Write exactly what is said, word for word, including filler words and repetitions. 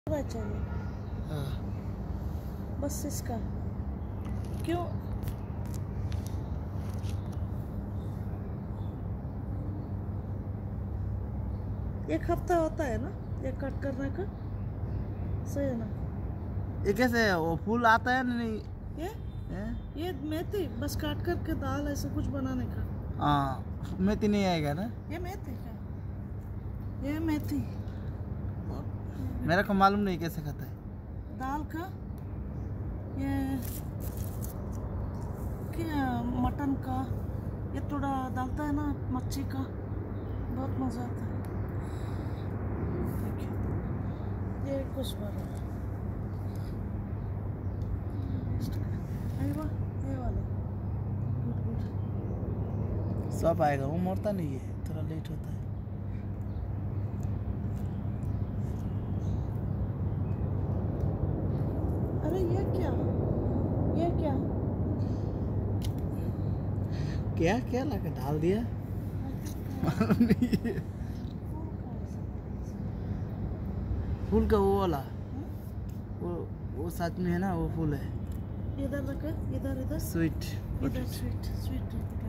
चाहिए। हाँ। बस इसका क्यों एक हफ्ता होता है ना ये कट करने का, सही है ना? ये कैसे है? वो फूल आता है नहीं? ये है? ये मेथी बस काट करके दाल ऐसा कुछ बनाने का। हाँ, मेथी नहीं आएगा ना? ये मेथी का, ये मेथी मेरा को मालूम नहीं कैसे खाता है। दाल का, ये क्या मटन का, ये थोड़ा डालता है ना मच्छी का, बहुत मज़ा आता है। ये कुछ बड़ा ये वाला गुड गुड सब आएगा, वो मरता नहीं है, थोड़ा लेट होता है। अरे ये क्या, ये क्या क्या क्या लाके डाल दिया? फूल का वो वाला, वो वो साथ में है ना, वो फूल है इधर रखा, इधर इधर स्वीट इधर स्वीट स्वीट